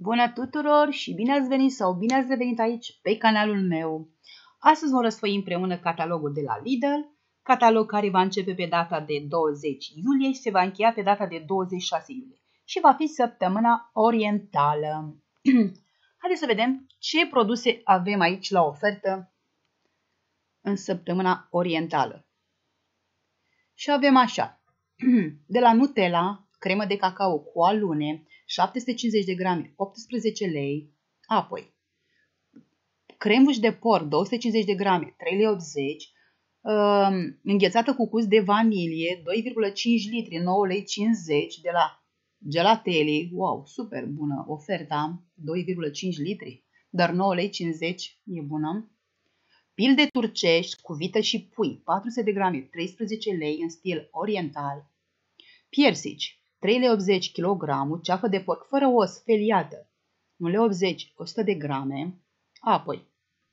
Bună tuturor și bine ați venit sau bine ați revenit aici pe canalul meu. Astăzi vom răsfoi împreună catalogul de la Lidl, catalog care va începe pe data de 20 iulie și se va încheia pe data de 26 iulie și va fi săptămâna orientală. Haideți să vedem ce produse avem aici la ofertă în săptămâna orientală. Și avem așa, de la Nutella, cremă de cacao cu alune, 750 de grame, 18 lei. Apoi, crembuș de porc, 250 de grame, 3,80 lei. Înghețată cu cus de vanilie, 2,5 litri, 9,50 lei de la Gelatelli. Wow, super bună oferta, 2,5 litri, dar 9,50 lei e bună. Pil de turcești cu vită și pui, 400 de grame, 13 lei în stil oriental. Piersici, 3,80 lei kg, ceafă de porc fără os, feliată, 1,80 lei 100 de grame. Apoi,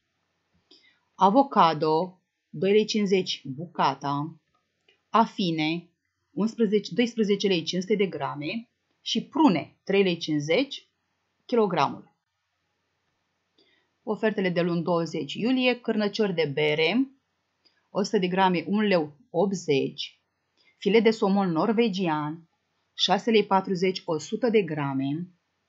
avocado, 2,50 lei bucata, afine, 12 lei 500 de grame și prune, 3,50 lei kg. Ofertele de luni 20 iulie, cârnăciori de bere, 100 de grame, 1,80 lei, filet de somon norvegian, 6,40 lei 100 de grame.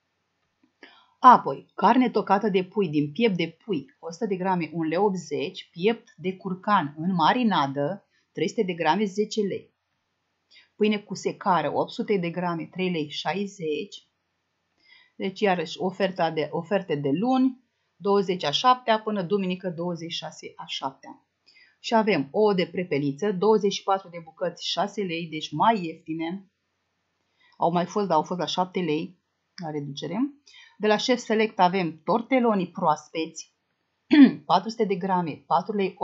Apoi, carne tocată de pui din piept de pui, 100 de grame, 1,80 lei, piept de curcan în marinadă, 300 de grame, 10 lei. Pâine cu secară, 800 de grame, 3,60 lei. Deci, iarăși, oferte de luni, 20/7 până duminică 26/7. Și avem ouă de prepeliță, 24 de bucăți, 6 lei, deci mai ieftine. Au mai fost, dar au fost la 7 lei la reducere. De la Chef Select avem torteloni proaspeți, 400 de grame, 4,80 lei.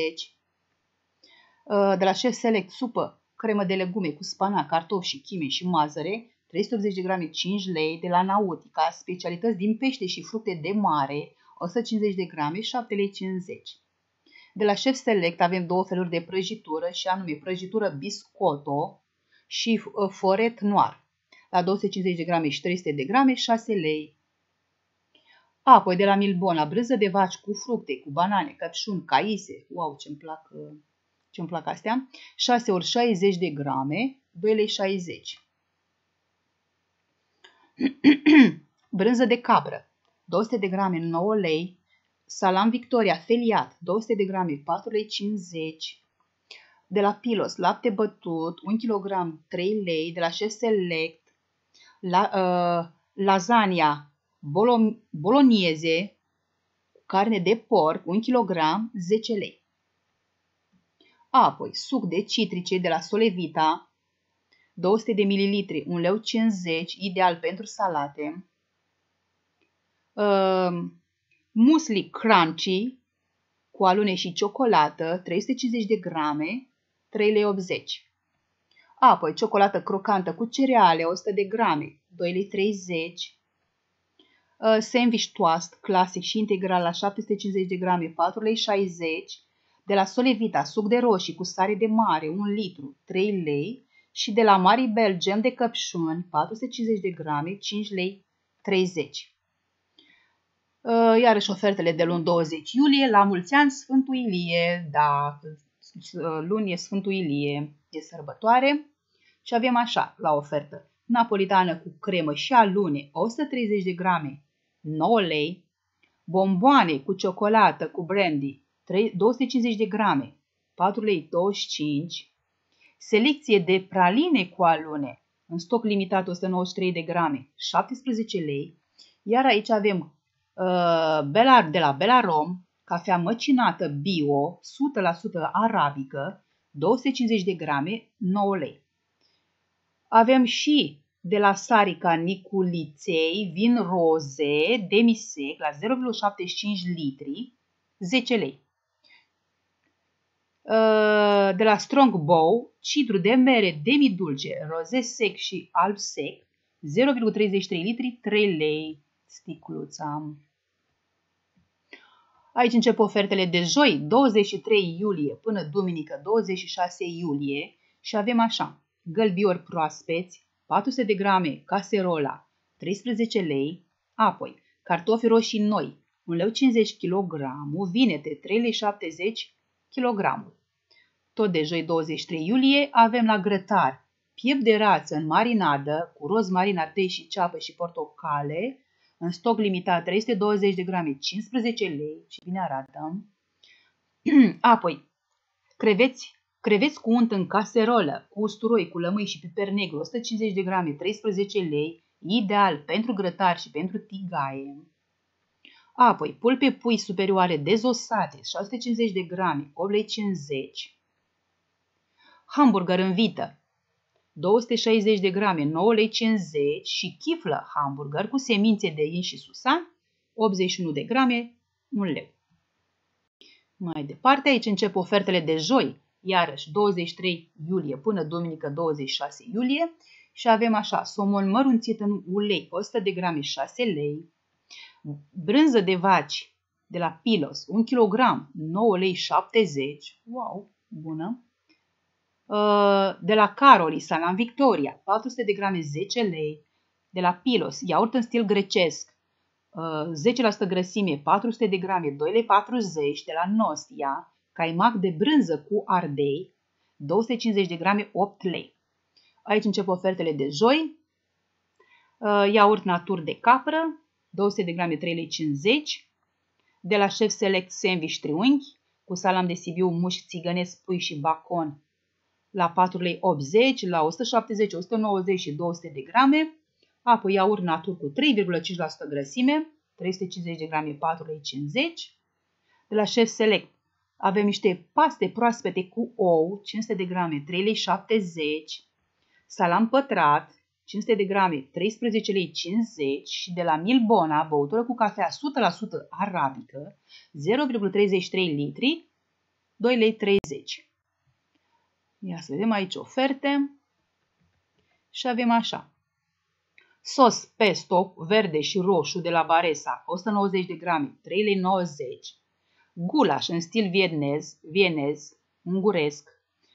De la Chef Select supă, cremă de legume cu spanac, cartofi și chime și mazăre, 380 de grame, 5 lei. De la Nautica, specialități din pește și fructe de mare, 150 de grame, 7,50 lei. De la Chef Select avem două feluri de prăjitură și anume prăjitură biscotto și foret noir. La 250 de grame și 300 de grame, 6 lei. Apoi de la Milbona, brânză de vaci cu fructe, cu banane, căpșuni, caise. Wow, ce-mi plac astea. 6 ori 60 de grame, 2,60 lei. Brânză de capră, 200 de grame, 9 lei. Salam Victoria feliat, 200 de grame, 4,50 lei. De la Pilos, lapte bătut, 1 kg, 3 lei. De la Chef Select, lasagna bolognese, carne de porc, 1 kg, 10 lei. Apoi, suc de citrice de la Solevita, 200 de ml, 1,50 lei, ideal pentru salate. Muesli crunchy cu alune și ciocolată, 350 de grame, 3,80 lei. Apoi, ciocolată crocantă cu cereale, 100 de grame, 2,30 lei. Sandwich toast clasic și integral la 750 de grame, 4,60 lei. De la Solevita, suc de roșii cu sare de mare, 1 litru, 3 lei. Și de la Maribel, gem de căpșuni, 450 de grame, 5,30 lei. Iarăși ofertele de luni 20 iulie, la mulți ani Sfântul Ilie, da, luni e Sfântul Ilie, e sărbătoare. Și avem așa, la ofertă, napolitană cu cremă și alune, 130 de grame, 9 lei, bomboane cu ciocolată, cu brandy, 250 de grame, 4,25 lei, selecție de praline cu alune, în stoc limitat 193 de grame, 17 lei, iar aici avem de la Belarom, cafea măcinată bio, 100% arabică, 250 de grame, 9 lei. Avem și de la Sarica Niculiței vin roze demisec la 0,75 litri, 10 lei. De la Strongbow, cidru de mere demidulce, roze sec și alb sec, 0,33 litri, 3 lei sticluța. Aici încep ofertele de joi, 23 iulie până duminică, 26 iulie și avem așa, gălbiori proaspeți, 400 de grame caserola, 13 lei, Apoi, cartofi roșii noi, 1,50 kg, vinete 3,70 kg. Tot de joi 23 iulie avem la grătar piept de rață în marinadă cu rozmarin, ardei și ceapă și portocale, în stoc limitat 320 de grame, 15 lei, și bine arată. Apoi, creveți cu unt în caserolă, cu usturoi, cu lămâi și piper negru, 150 de grame, 13 lei, ideal pentru grătar și pentru tigaie. Apoi, pulpe pui superioare dezosate, 650 de grame, 8,50 lei. Hamburger în vită, 260 de grame, 9,50 lei și chiflă hamburger cu semințe de in și susan, 81 de grame, 1 leu. Mai departe, aici încep ofertele de joi, iarăși 23 iulie până duminică 26 iulie și avem așa, somon mărunțit în ulei, 100 de grame, 6 lei, brânză de vaci de la Pilos, 1 kg, 9,70 lei, wow, bună. De la Caroli, salam Victoria, 400 de grame, 10 lei. De la Pilos, iaurt în stil grecesc, 10% grăsime, 400 de grame, 2,40 lei. De la Nostia, caimac de brânză cu ardei, 250 de grame, 8 lei. Aici încep ofertele de joi. Iaurt natur de capră, 200 de grame, 3,50 lei. De la Chef Select sandwich triunghi, cu salam de Sibiu, mușchi țigănesc, pui și bacon, la 4,80 lei, la 170, 190 și 200 de grame. Apoi iaurt natur cu 3,5% grăsime, 350 de grame, 4,50 lei. De la Chef Select avem niște paste proaspete cu ou, 500 de grame, 3,70 lei. Salam pătrat, 500 de grame, 13,50 lei. Și de la Milbona, băutură cu cafea 100% arabică, 0,33 litri, 2,30 lei. Ia să vedem aici oferte. Și avem așa. Sos pesto verde și roșu de la Baresa, 190 de grame, 3,90 lei. Gulaș în stil vienez, unguresc,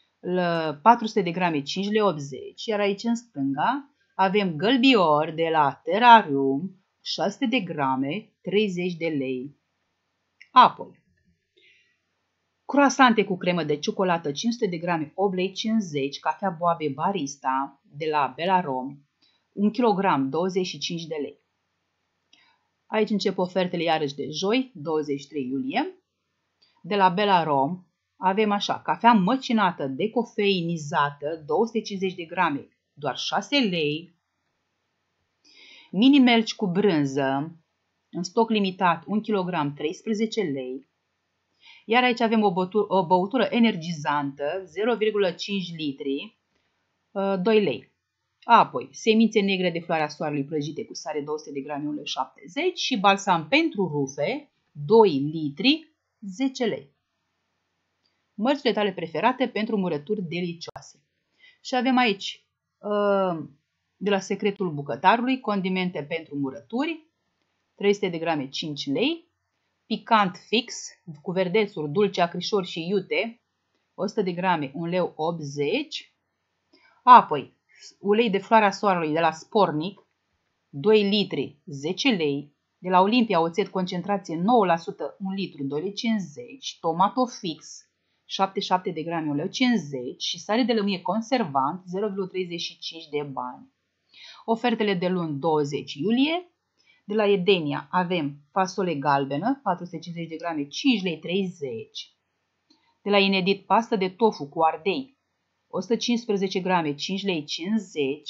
400 de grame, 5,80 lei. Iar aici în stânga avem gălbior de la Terrarium, 600 de grame, 30 de lei. Apoi, croasante cu cremă de ciocolată, 500 de grame, 8,50 lei. Cafea boabe barista de la Belarom, 1 kg, 25 de lei. Aici încep ofertele iarăși de joi, 23 iulie. De la Belarom avem așa, cafea măcinată decofeinizată, 250 de grame, doar 6 lei. Mini melci cu brânză, în stoc limitat, 1 kg, 13 lei. Iar aici avem o băutură energizantă, 0,5 litri, 2 lei. Apoi, semințe negre de floarea soarelui prăjite cu sare, 200 de grame, 1,70 lei. Și balsam pentru rufe, 2 litri, 10 lei. Mărcile tale preferate pentru murături delicioase. Și avem aici, de la Secretul Bucătarului, condimente pentru murături, 300 de grame, 5 lei. Picant fix, cu verdețuri, dulce, acrișor și iute, 100 de grame, 1,80 lei. Apoi, ulei de floarea soarelui de la Spornic, 2 litri, 10 lei. De la Olimpia, oțet concentrație 9%, 1 litru, 2,50 lei. Tomato fix, 77 de grame, 1,50 lei. Și sare de lămâie conservant, 0,35 de bani. Ofertele de luni 20 iulie. De la Edenia avem fasole galbenă, 450 de grame, 5,30 lei. De la Inedit, pastă de tofu cu ardei, 115 grame, 5,50 lei.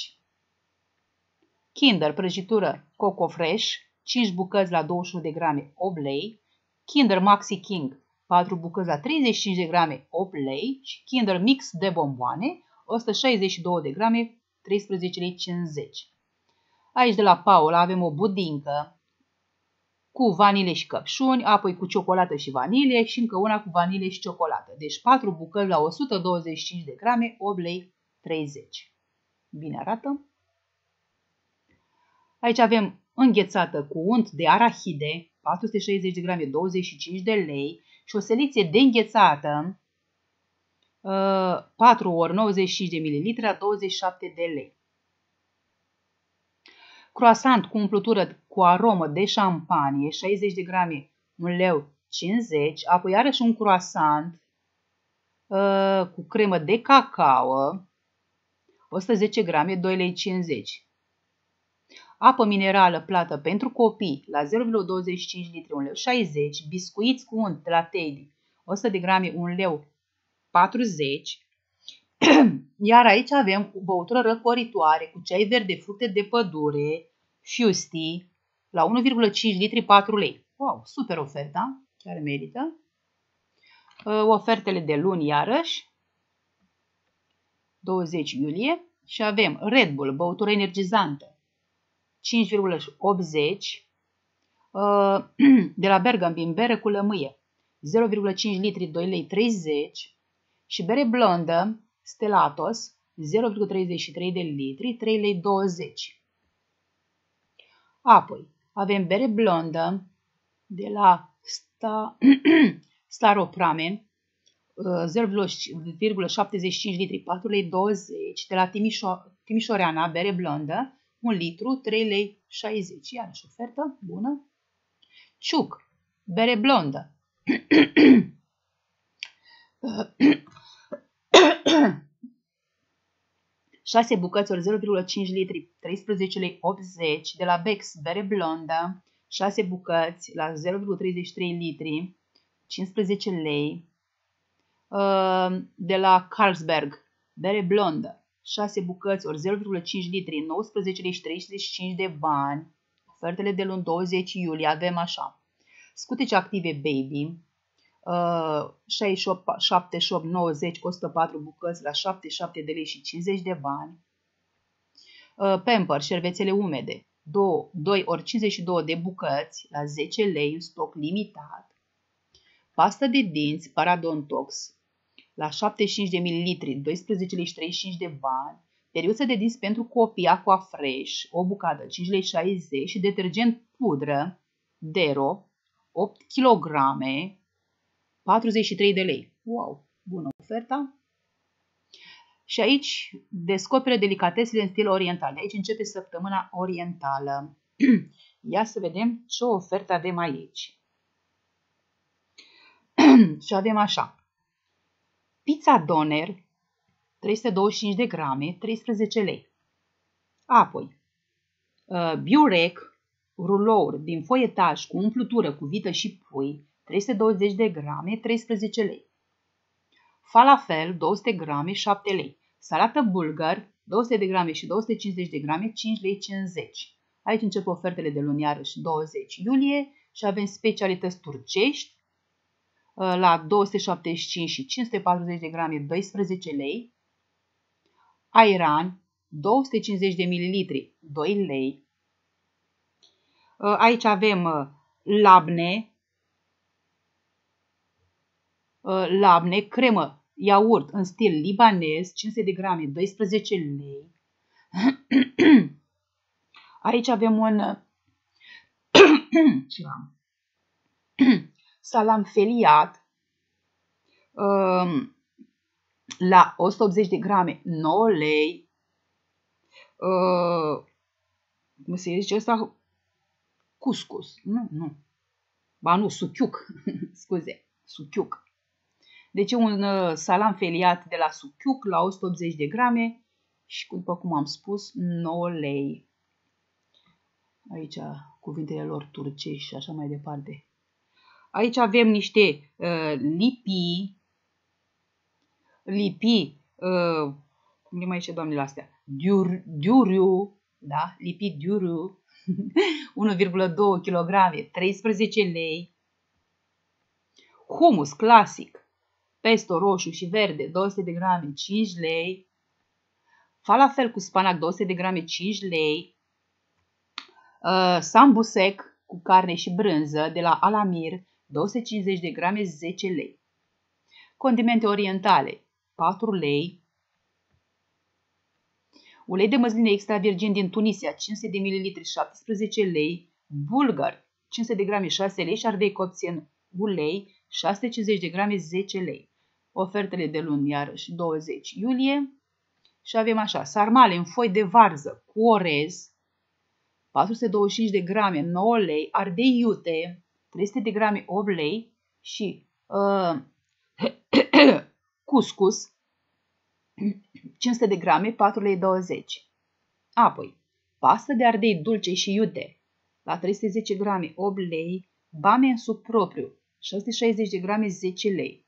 Kinder, prăjitură Coco Fresh, 5 bucăți la 21 de grame, 8 lei. Kinder Maxi King, 4 bucăți la 35 de grame, 8 lei. Și Kinder Mix de bomboane, 162 de grame, 13,50 lei. Aici de la Paula avem o budincă cu vanilie și căpșuni, apoi cu ciocolată și vanilie și încă una cu vanilie și ciocolată. Deci 4 bucăți la 125 de grame, 8,30 lei. Bine arată. Aici avem înghețată cu unt de arahide, 460 de grame, 25 de lei. Și o seliție de înghețată, 4 ori 95 de ml la 27 de lei. Croissant cu umplutură cu aromă de șampanie, 60 de grame, 1,50 lei. Apoi iarăși un croissant cu cremă de cacao, 110 grame, 2,50 lei. Apă minerală plată pentru copii la 0,25 litri, 1,60 lei. Biscuiți cu unt de la Teddy, 100 de grame, 1,40 lei. Iar aici avem băutură răcoritoare cu ceai verde, fructe de pădure, Fusti, la 1,5 litri, 4 lei. Wow, super oferta, chiar merită. Ofertele de luni iarăși, 20 iulie. Și avem Red Bull, băutură energizantă, 5,80 de la Bergambin, bere cu lămâie, 0,5 litri, 2,30 lei. Și bere blondă, Stelatos, 0,33 de litri, 3,20 lei. Apoi avem bere blondă de la Staropramen, 0,75 litri, 4,20 lei. De la Timișoreana, bere blondă, 1 litru, 3,60 lei. Iarăși ofertă bună. Ciuc, bere blondă. 6 bucăți ori 0,5 litri, 13,80 lei. De la Bex, bere blondă, 6 bucăți la 0,33 litri, 15 lei. De la Carlsberg, bere blondă, 6 bucăți ori 0,5 litri, 19 lei și 35 de bani. Ofertele de luni 20 iulie avem așa. Scutece active Baby, 68, 78, 90, 104 bucăți la 77 de lei și 50 de bani. Pamper, șervețele umede, 2 ori 52 de bucăți la 10 lei, în stoc limitat. Pastă de dinți Paradontox la 75 de mililitri, 12 lei și 35 de bani. Periuță de dinți pentru copii Aqua Fresh, o bucată, 5 lei 60 și detergent pudră Dero, 8 kg, 43 de lei. Wow, bună oferta! Și aici descoperă delicatesele în stil oriental. De aici începe săptămâna orientală. Ia să vedem ce ofertă avem aici. Și avem așa. Pizza Doner, 325 de grame, 13 lei. Apoi, Biurec, rulouri din foietaj cu umplutură cu vită și pui, 320 de grame, 13 lei. Falafel, 200 grame, 7 lei. Salată bulgar, 200 de grame și 250 de grame, 5 lei 50. Aici încep ofertele de luni iarăși 20 iulie și avem specialități turcești la 275 și 540 de grame, 12 lei. Airan, 250 de mililitri, 2 lei. Aici avem labne, cremă iaurt în stil libanez, 500 de grame, 12 lei. Aici avem un salam feliat la 180 de grame, 9 lei. Cum se zice ăsta? Cuscus. Nu. Ba nu, suchiuc. Scuze, suchiuc. Deci un salam feliat de la suchiuc la 180 de grame și, după cum am spus, 9 lei. Aici cuvintele lor turcești și așa mai departe. Aici avem niște lipii, cum le mai zice doamnele astea? Duriu, da? Lipii duriu, 1,2 kg, 13 lei. Humus clasic, pesto roșu și verde, 200 de grame, 5 lei. Falafel cu spanac, 200 de grame, 5 lei. Sambu sec cu carne și brânză de la Alamir, 250 de grame, 10 lei. Condimente orientale, 4 lei. Ulei de măsline extra virgin din Tunisia, 500 de ml, 17 lei. Bulgar, 500 de grame, 6 lei. Și ardei copți în ulei, 650 de grame, 10 lei. Ofertele de luni, iarăși, 20 iulie. Și avem așa, sarmale în foi de varză cu orez, 425 de grame, 9 lei, ardei iute, 300 de grame, 8 lei și cuscus, 500 de grame, 4 lei 20. Apoi, pastă de ardei dulce și iute, la 310 grame, 8 lei, bame în suc propriu, 660 de grame, 10 lei.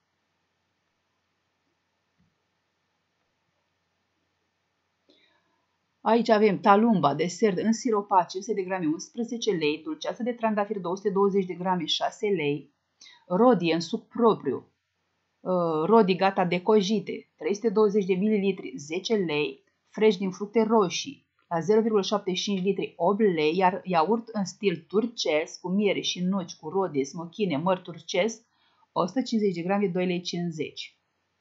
Aici avem talumba, desert însiropat, 500 de grame, 11 lei, dulceață de trandafir, 220 de grame, 6 lei, rodie în suc propriu, rodii gata decojite, 320 de ml, 10 lei, fresh din fructe roșii, la 0,75 litri, 8 lei, iar iaurt în stil turcesc, cu miere și nuci, cu rodie, smochine, măr turcesc, 150 de grame, 2 lei 50.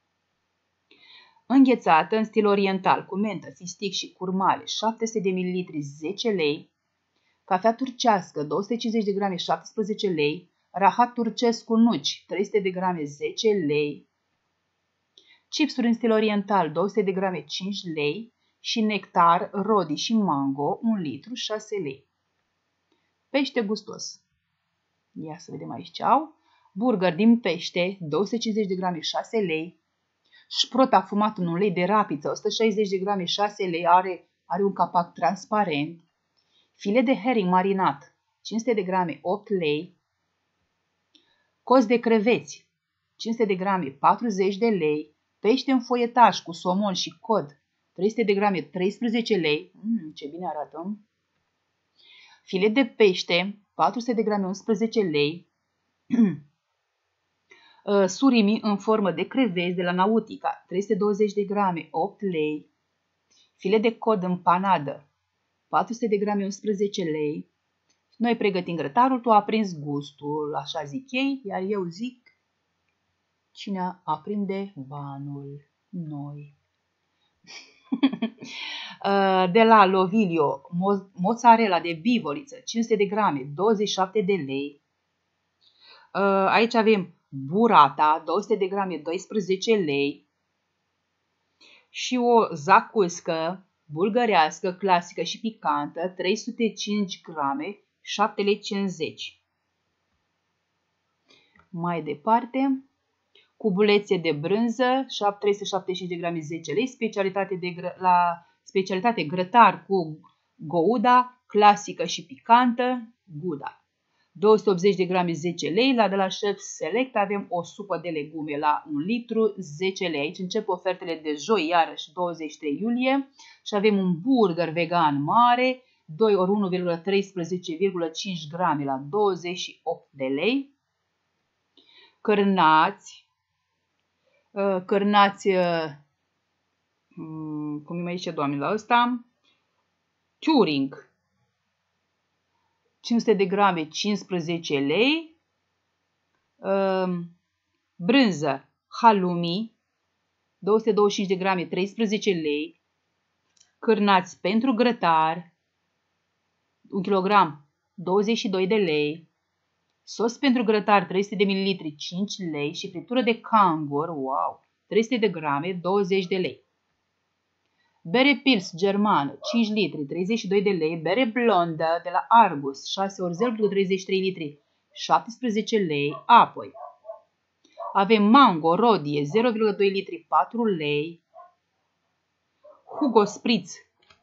Înghețată în stil oriental, cu mentă, fistic și curmale, 700 de ml, 10 lei, cafea turcească, 250 de grame, 17 lei, rahat turcesc cu nuci, 300 de grame, 10 lei, chipsuri în stil oriental, 200 de grame, 5 lei și nectar, rodi și mango, 1 litru, 6 lei. Pește gustos. Ia să vedem aici ce au. Burger din pește, 250 de grame, 6 lei. Șprot afumat în ulei de rapiță, 160 de grame, 6 lei, are un capac transparent. Filet de herring marinat, 500 de grame, 8 lei. Cos de creveți, 500 de grame, 40 de lei. Pește în foietaj cu somon și cod, 300 de grame, 13 lei. Ce bine arată. Filet de pește, 400 de grame, 11 lei. Surimi în formă de creveți de la Nautica, 320 de grame, 8 lei. Filet de cod în panadă, 400 de grame, 11 lei. Noi pregătim grătarul, tu aprins gustul, așa zic ei, iar eu zic cine aprinde banul? Noi. De la Lovilio, mozzarella de bivoliță, 500 de grame, 27 de lei. Aici avem burata, 200 de grame, 12 lei. Și o zacuscă bulgărească, clasică și picantă, 305 grame, 7 lei 50. Mai departe, cubulețe de brânză, 375 de grame, 10 lei, specialitate grătar cu gouda, clasică și picantă, Gouda. 280 de grame, 10 lei. La de la Chef Select avem o supă de legume la 1 litru, 10 lei. Aici încep ofertele de joi, iarăși 23 iulie. Și avem un burger vegan mare, 2 ori 1,13,5 grame la 28 de lei. Cârnați, cum îi mai zice doamne la ăsta? Turing. 500 de grame, 15 lei. Brânză, halloumi, 225 de grame, 13 lei. Cârnați pentru grătar, 1 kg, 22 de lei. Sos pentru grătar, 300 de ml, 5 lei. Și friptură de cangur, wow, 300 de grame, 20 de lei. Bere Pils germană, 5 litri, 32 de lei. Bere blondă de la Argus, 6 ori 0,33 litri, 17 lei. Apoi avem mango rodie, 0,2 litri, 4 lei. Hugo Spritz,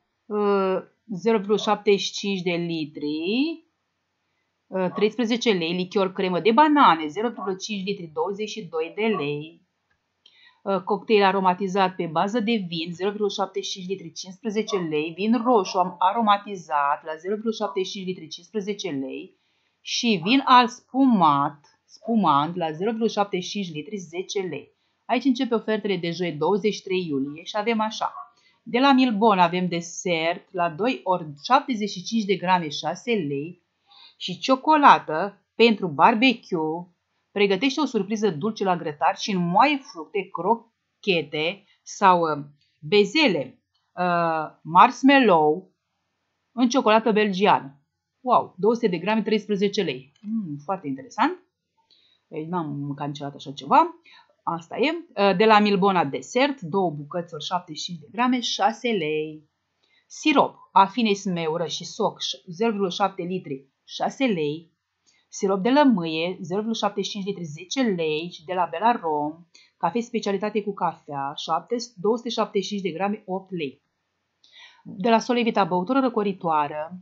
0,75 de litri, 13 lei. Lichior cremă de banane, 0,5 litri, 22 de lei. Cocktail aromatizat pe bază de vin, 0,75 litri, 15 lei. Vin roșu aromatizat la 0,75 litri, 15 lei. Și vin alt spumant la 0,75 litri, 10 lei. Aici începe ofertele de joi 23 iulie și avem așa. De la Milbon avem desert la 2 ori 75 de grame, 6 lei. Și ciocolată pentru barbecue. Pregătește o surpriză dulce la grătar și înmoaie fructe, crochete sau bezele, marshmallow în ciocolată belgiană. Wow, 200 de grame, 13 lei. Foarte interesant. N-am mâncat niciodată așa ceva. Asta e. De la Milbona desert, 2 bucăți ori 75 de grame, 6 lei. Sirop, afine smeură și soc 0,7 litri 6 lei. Sirop de lămâie 0,75 litri 10 lei și de la Belarom, cafe specialitate cu cafea 275 de grame 8 lei. De la Solevita băutură răcoritoare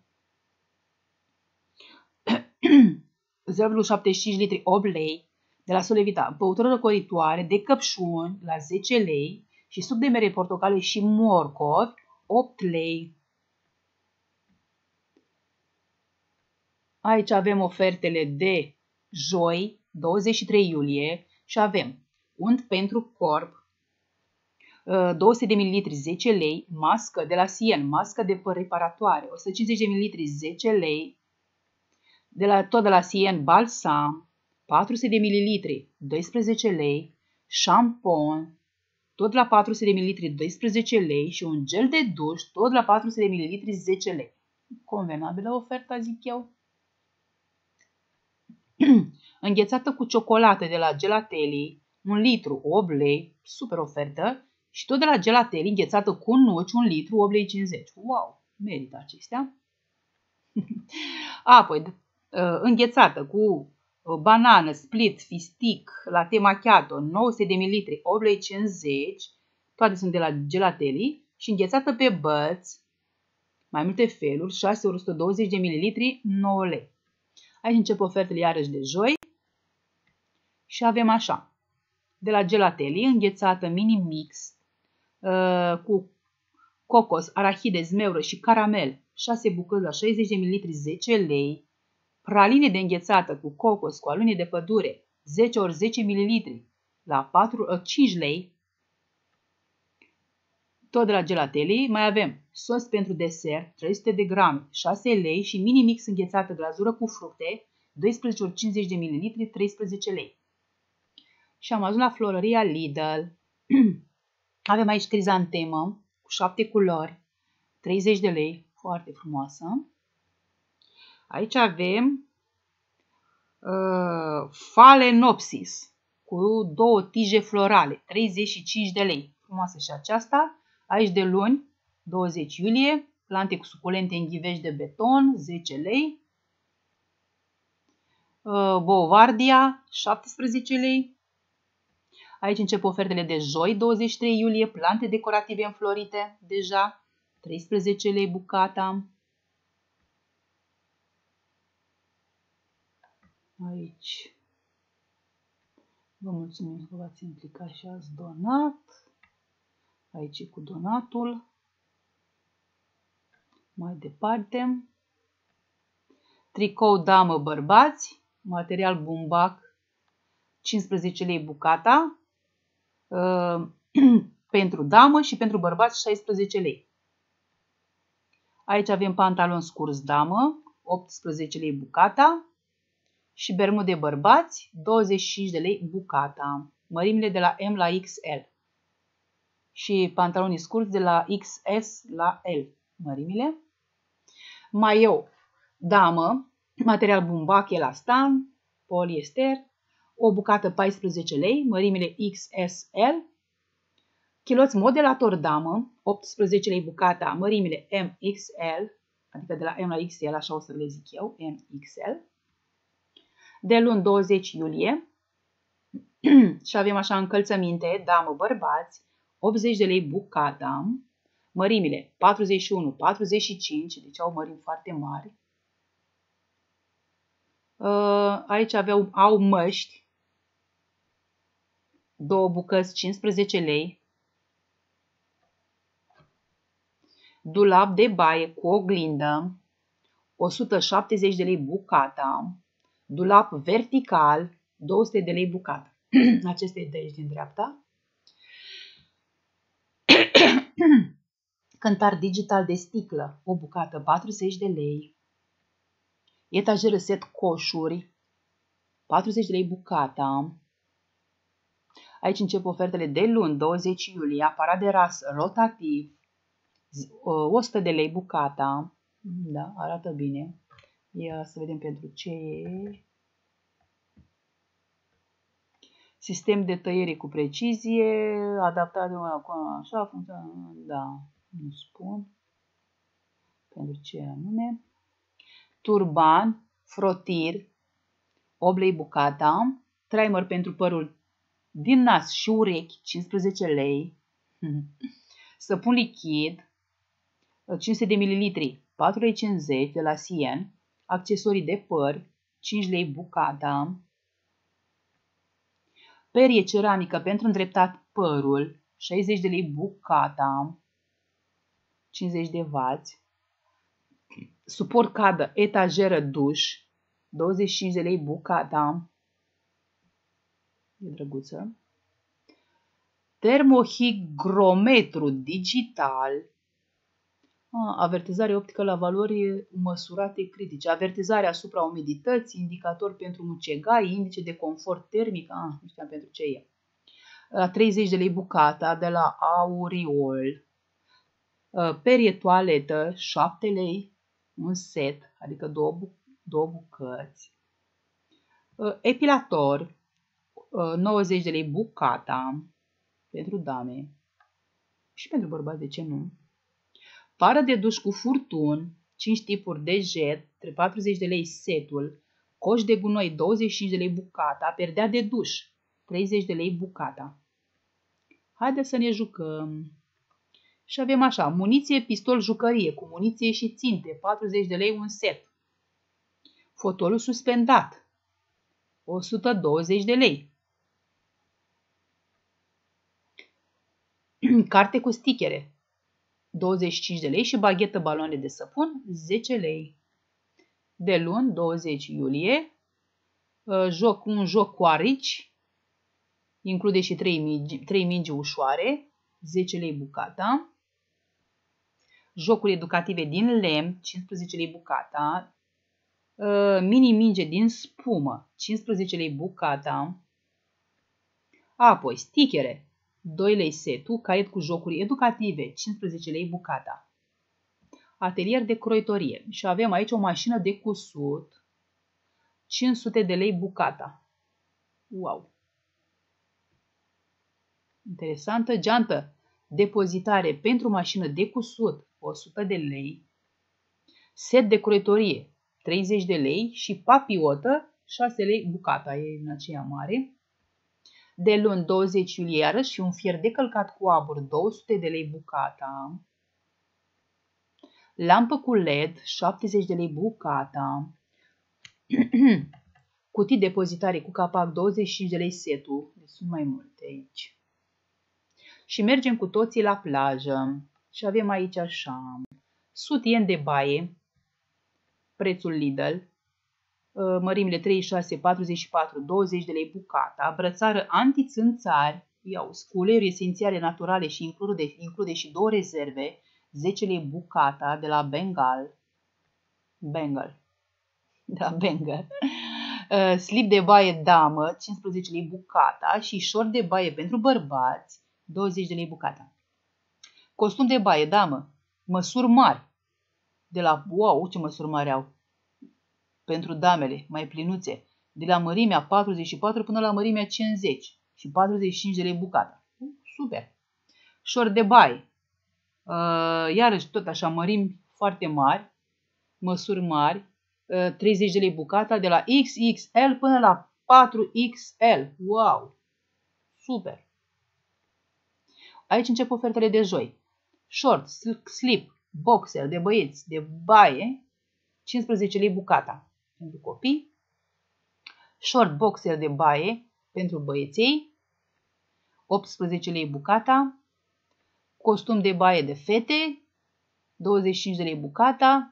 0,75 litri 8 lei. De la Solevita băutură răcoritoare de căpșuni la 10 lei și suc de mere, portocale și morcovi 8 lei. Aici avem ofertele de joi, 23 iulie și avem unt pentru corp, 200 de ml 10 lei, mască de la Sien, mască de păr reparatoare, 150 de ml 10 lei, tot de la Sien balsam, 400 de ml 12 lei, șampon, tot la 400 de ml 12 lei și un gel de duș, tot la 400 de ml 10 lei. Convenabilă oferta, zic eu. Înghețată cu ciocolată de la Gelatelli, 1 litru, 8 lei, super ofertă. Și tot de la Gelatelli, înghețată cu nuci, 1 litru, 8 lei 50. Wow, merită acestea. Apoi, înghețată cu banană, split, fistic, latte macchiato, 900 de ml, 8 lei 50. Toate sunt de la Gelatelli. Și înghețată pe băți, mai multe feluri, 6 ori 120 de ml, 9 lei. Aici încep ofertele iarăși de joi și avem așa. De la Gelatelli, înghețată mini mix cu cocos, arahide, zmeură și caramel, 6 bucăți la 60 de ml, 10 lei. Praline de înghețată cu cocos, cu alune de pădure, 10 ori 10 ml, la 5 lei. Tot de la Gelatelli mai avem sos pentru desert, 300 de grame, 6 lei și mini mix înghețată glazură cu fructe, 12 ori 50 de ml, 13 lei. Și am ajuns la florăria Lidl. Avem aici crizantemă cu 7 culori, 30 de lei, foarte frumoasă. Aici avem Phalaenopsis cu 2 tije florale, 35 de lei. Frumoasă și aceasta. Aici de luni, 20 iulie, plante cu suculente în ghivești de beton, 10 lei. Bouvardia, 17 lei. Aici încep ofertele de joi, 23 iulie, plante decorative înflorite, deja 13 lei bucata. Aici vă mulțumim că v-ați implicat și ați donat. Aici cu donatul. Mai departe. Tricou damă bărbați, material bumbac, 15 lei bucata. Pentru damă și pentru bărbați 16 lei. Aici avem pantalon scurs damă, 18 lei bucata. Și bermude bărbați, 25 de lei bucata. Mărimile de la M la XL. Și pantalonii scurți de la XS la L. Mărimile. Maieu damă, material bumbac, elastan, poliester. O bucată 14 lei, mărimile XSL. Chiloți modelator damă, 18 lei bucata, mărimile MXL, adică de la M la XL, așa o să le zic eu, MXL. De luni 20 iulie și avem așa încălțăminte, damă bărbați, 80 de lei bucata, mărimile 41, 45, deci au mărimi foarte mari. Aici au măști, 2 bucăți 15 lei, dulap de baie cu oglindă, 170 de lei bucata, dulap vertical, 200 de lei bucata. Acesta e de aici din dreapta. Cântar digital de sticlă, o bucată 40 de lei. Etajeră set coșuri, 40 de lei bucata. Aici încep ofertele de luni, 20 iulie, aparat de rasă rotativ, 100 de lei bucata. Da, arată bine. Ia să vedem pentru ce e. Sistem de tăiere cu precizie, adaptat de una cu așa, funcționează, da, nu spun. pentru ce anume. Turban, frotir, 8 lei bucata. Trimer pentru părul din nas și urechi, 15 lei. Săpun lichid, 500 de ml, 4,50 lei de la Sien. Accesorii de păr, 5 lei bucata. Perie ceramică pentru îndreptat părul, 60 de lei bucata. 50 de W. Suport cadă, etajeră duș, 25 de lei bucata. E drăguță. Termohigrometru digital. Avertizare optică la valori măsurate critice. Avertizare asupra umidității, indicator pentru mucegai, indice de confort termic. Nu știam pentru ce e. 30 de lei bucata de la Auriol. Perie toaletă, 7 lei. Un set, adică două bucăți. Epilator, 90 de lei bucata pentru dame și pentru bărbați, de ce nu? Pară de duș cu furtun, 5 tipuri de jet, 40 de lei setul. Coș de gunoi, 25 de lei bucata. Perdea de duș, 30 de lei bucata. Haideți să ne jucăm. Și avem așa, muniție, pistol, jucărie, cu muniție și ținte, 40 de lei un set. Fotolul suspendat, 120 de lei. Carte cu stichere, 25 de lei și baghetă baloane de săpun, 10 lei. De luni, 20 iulie, un joc cu arici, include și 3 mingi ușoare, 10 lei bucata. Jocuri educative din lemn, 15 lei bucata. Mini minge din spumă, 15 lei bucata. Apoi, stichere, 2 lei setul, caiet cu jocuri educative, 15 lei bucata. Atelier de croitorie. Și avem aici o mașină de cusut, 500 de lei bucata. Wow! Interesantă. Geantă, depozitare pentru mașină de cusut, 100 de lei. Set de croitorie, 30 de lei și papiotă, 6 lei bucata, e în aceea mare. De luni, 20 iulie, iarăși, și un fier de călcat cu abur, 200 de lei bucata. Lampă cu LED, 70 de lei bucata. Cutii depozitare cu capac, 25 de lei setul. Deci sunt mai multe aici. Și mergem cu toții la plajă. Și avem aici așa. Sutien de baie, prețul Lidl. Mărimile 36, 44, 20 de lei bucata. Brățară antițânțari. Iau, sculeri esențiale naturale și include și 2 rezerve. 10 lei bucata de la Bengal. De la Bengal. Slip de baie damă, 15 lei bucata. Și short de baie pentru bărbați, 20 de lei bucata. Costum de baie damă, măsuri mari. De la, wow, ce măsuri mari au. Pentru damele, mai plinuțe. De la mărimea 44 până la mărimea 50. Și 45 de lei bucata. Super. Short de baie. Iarăși tot așa, mărimi foarte mari, măsuri mari, 30 de lei bucata, de la XXL până la 4XL. Wow! Super! Aici încep ofertele de joi. Short, slip, boxer de băieți, de baie, 15 lei bucata pentru copii. Short boxer de baie pentru băieței, 18 lei bucata. Costum de baie de fete, 25 de lei bucata.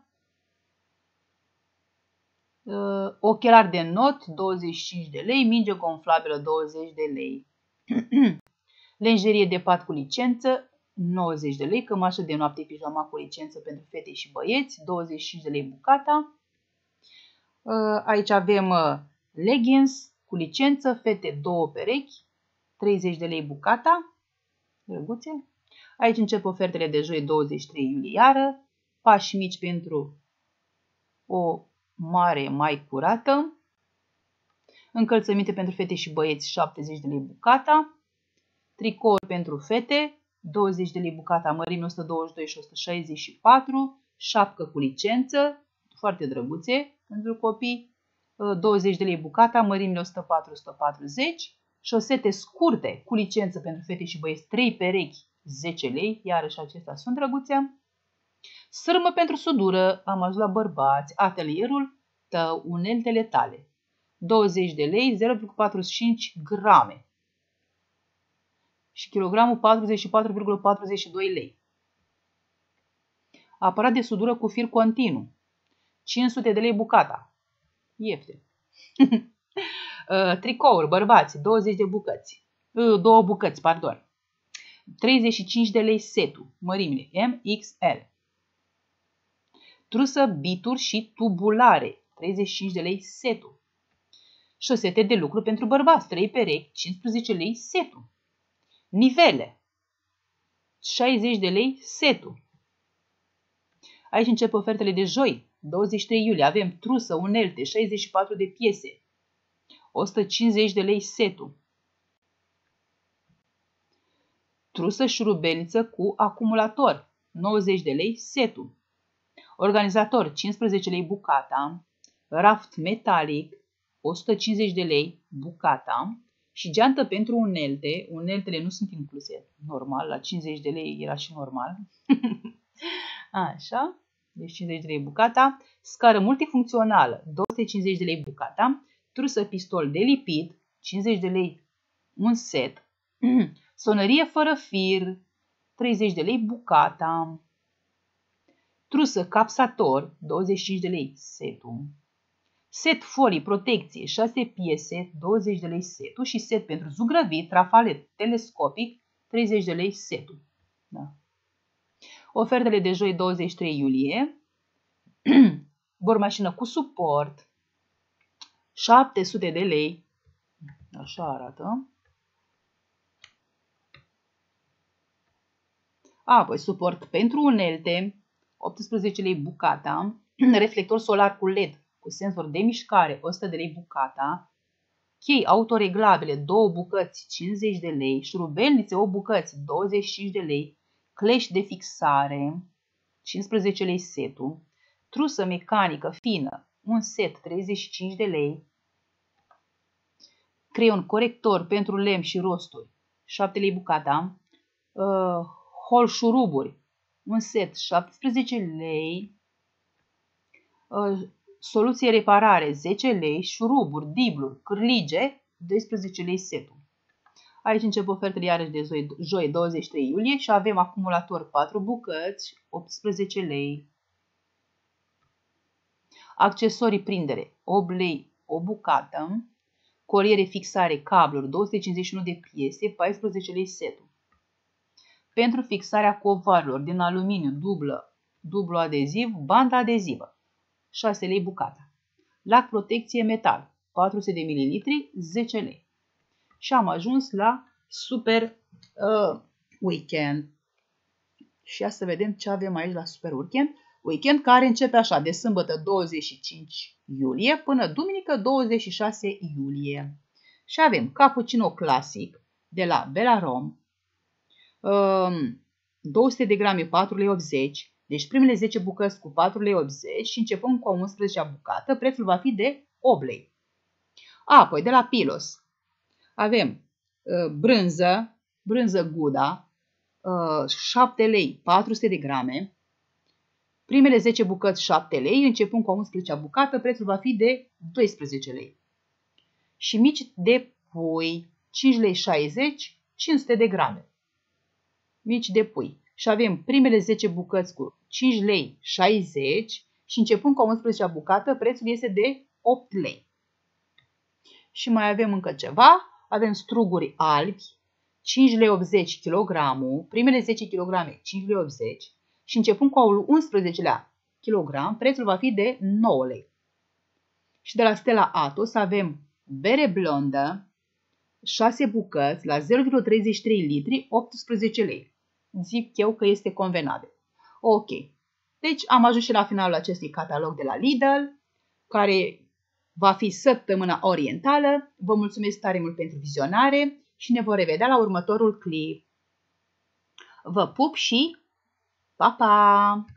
Ochelari de not, 25 de lei. Minge gonflabilă, 20 de lei. Lenjerie de pat cu licență, 90 de lei. Cămașă de noapte, pijama cu licență pentru fete și băieți, 25 de lei bucata. Aici avem leggings cu licență, fete 2 perechi, 30 de lei bucata. Drăguțe. Aici încep ofertele de joi, 23 iulie iară. Pași mici pentru o mare mai curată. Încălțăminte pentru fete și băieți, 70 de lei bucata. Tricouri pentru fete, 20 de lei bucata, mărimi 122 și 164. șapcă cu licență, foarte drăguțe pentru copii, 20 de lei bucata, mărimile 104-140, șosete scurte cu licență pentru fete și băieți, 3 perechi, 10 lei, iarăși acestea sunt drăguțe. Sârmă pentru sudură, am ajuns la bărbați, atelierul tău, uneltele tale, 20 de lei, 0,45 grame și kilogramul 44,42 lei. Aparat de sudură cu fir continuu, 500 de lei bucata, ieftin. Tricouri, bărbați, 20 de bucăți, 2 bucăți, pardon. 35 de lei setul, mărimile MXL. Trusă, bituri și tubulare, 35 de lei setul. Șosete de lucru pentru bărbați, 3 perechi, 15 lei setul. Nivele, 60 de lei setul. Aici încep ofertele de joi, 23 iulie. Avem trusă, unelte, 64 de piese, 150 de lei setul. Trusă șurubelniță cu acumulator, 90 de lei setul. Organizator, 15 lei bucata. Raft metalic, 150 de lei bucata. Și geantă pentru unelte. Uneltele nu sunt incluse, normal, la 50 de lei era și normal. Așa, deci 50 de lei bucata. Scară multifuncțională, 250 de lei bucata. Trusă pistol de lipit, 50 de lei un set. Sonărie fără fir, 30 de lei bucata. Trusă capsator, 25 de lei setul. Set folii protecție, 6 piese, 20 de lei setul. Și set pentru zugrăvit, trafalet telescopic, 30 de lei setul. Da. Ofertele de joi 23 iulie. Bormașină cu suport, 700 de lei. Așa arată. Apoi suport pentru unelte, 18 lei bucata. Reflector solar cu LED cu senzor de mișcare, 100 de lei bucata. Chei autoreglabile, 2 bucăți, 50 de lei. Șurubelnițe, 8 bucăți, 25 de lei. Clești de fixare, 15 lei setul. Trusă mecanică fină, un set, 35 de lei. Creion corector pentru lemn și rosturi, 7 lei bucata. Hol șuruburi, un set, 17 lei. Soluție reparare, 10 lei. Șuruburi, dibluri, cârlige, 12 lei setul. Aici încep ofertele iarăși de joi 23 iulie și avem acumulator 4 bucăți, 18 lei. Accesorii prindere, 8 lei o bucată. Coliere fixare, cabluri, 251 de piese, 14 lei setul. Pentru fixarea covoarelor din aluminiu dublu adeziv, bandă adezivă, 6 lei bucata. Lac protecție metal, 400 de ml, 10 lei. Și am ajuns la Super Weekend. Și ia să vedem ce avem aici la Super Weekend. Weekend care începe așa, de sâmbătă 25 iulie până duminică 26 iulie. Și avem cappuccino clasic de la Belarom, 200 de grame, 4,80 lei. Deci primele 10 bucăți cu 4,80 lei și începând cu a 11-a bucată, prețul va fi de 8 lei. Apoi de la Pilos avem brânză Gouda, 7 lei, 400 de grame. Primele 10 bucăți 7 lei, începând cu a 11-a bucată, prețul va fi de 12 lei. Și mici de pui, 5 lei 60, 500 de grame. Mici de pui. Și avem primele 10 bucăți cu 5 lei 60 și începând cu a 11-a bucată, prețul este de 8 lei. Și mai avem încă ceva. Avem struguri albi, 5 lei 80 kg, primele 10 kg 5 lei 80 și începând cu al 11-lea kg, prețul va fi de 9 lei. Și de la Stella Atos avem bere blondă, 6 bucăți la 0,33 litri, 18 lei. Zic eu că este convenabil. Ok. Deci am ajuns și la finalul acestui catalog de la Lidl, care va fi săptămâna orientală. Vă mulțumesc tare mult pentru vizionare și ne vom revedea la următorul clip. Vă pup și pa, pa!